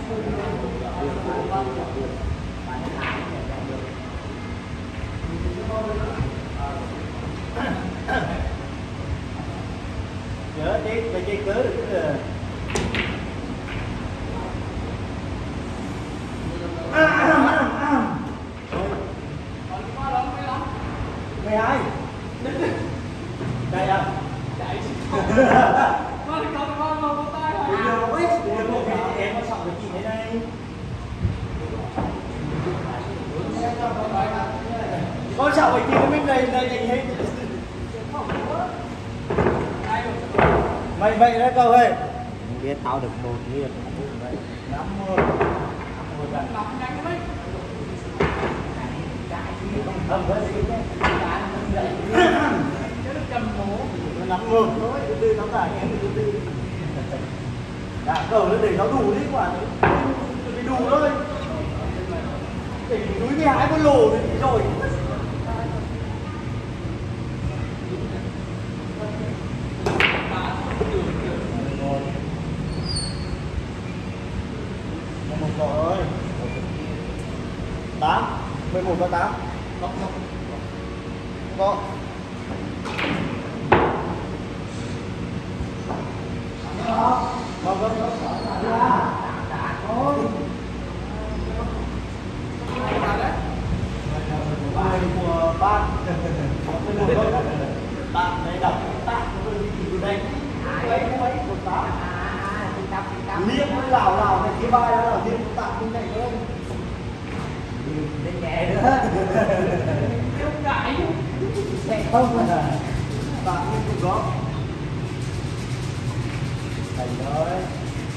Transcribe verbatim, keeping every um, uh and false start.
Nhớ chế phải chế cớ được chứ. Mày ai? Đây à? Chạy chứ. Con thì con con con tay rồi. Bây giờ biết, bây giờ một cái em nó sọc cái gì thế đây? Con sọc cái gì nó mới này này này hết. Mày vậy đó câu ơi. Biết tao được một liền. năm mươi. năm mươi. Không có gì nhé. Nó nắm ngược thôi, từ từ nó tải em từ từ. Đã cầu nó để nó đủ đi quả thì đủ thôi. Để núi mười hai con lồ thì rồi. Một rồi. tám, mười một và tám. Không không. Có. Vâng vâng vâng. Thôi. Bài của ban. Bạn đây đọc bạn từ đây. Đấy mấy của tám. Liếc với lào lào này cái bài đó là liếc của tạm bên này thôi. Đến nhẹ nữa. Không ngại. Không là bạn cũng có. Thành rồi.